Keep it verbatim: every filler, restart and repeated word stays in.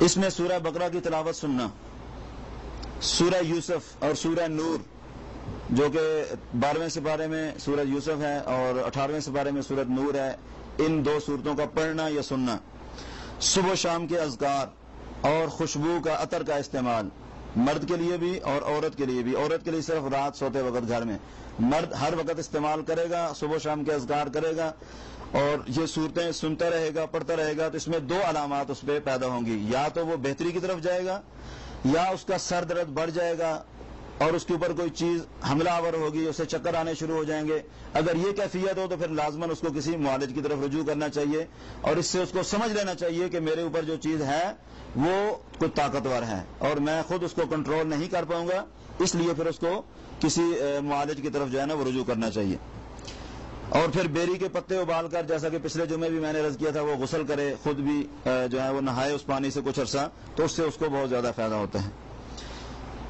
اس میں سورہ بقرہ کی تلاوت سننا، سورہ یوسف اور سورہ نور جو کہ بارہویں سپارے میں سورہ یوسف ہے اور اٹھارہویں سپارے میں سورہ نور ہے، ان دو سورتوں کا پڑھنا یا سننا، صبح و شام کے اذکار اور خوشبو کا عطر کا استعمال، مرد کے لیے بھی اور عورت کے لیے بھی۔ عورت کے لیے صرف رات سوتے وقت گھر میں، مرد ہر وقت استعمال کرے گا، صبح و شام کے اذکار کرے گا اور یہ صورتیں سنتا رہے گا، پڑھتا رہے گا، تو اس میں دو علامات اس پہ پیدا ہوں گی، یا تو وہ بہتری کی طرف جائے گا یا اس کا سر درد بڑھ جائے گا اور اس کے اوپر کوئی چیز حملہ آور ہوگی، اسے چکر آنے شروع ہو جائیں گے۔ اگر یہ کیفیت ہو تو پھر لازماً اس کو کسی معالج کی طرف رجوع کرنا چاہیے اور اس سے اس کو سمجھ لینا چاہیے کہ میرے اوپر جو چیز ہے وہ کوئی طاقتور ہے اور میں خود اس کو کنٹرول نہیں کر پاؤں گا، اس لیے پھر اس کو کسی معالج کی طرف جو ہے نا وہ رجوع کرنا چاہیے۔ اور پھر بیری کے پتے ابال کر، جیسا کہ پچھلے جمعے بھی میں نے عرض کیا تھا، وہ غسل کرے، خود بھی جو ہے وہ نہائے اس پانی سے کچھ عرصہ، تو اس سے اس کو بہت زیادہ فائدہ ہوتا ہے۔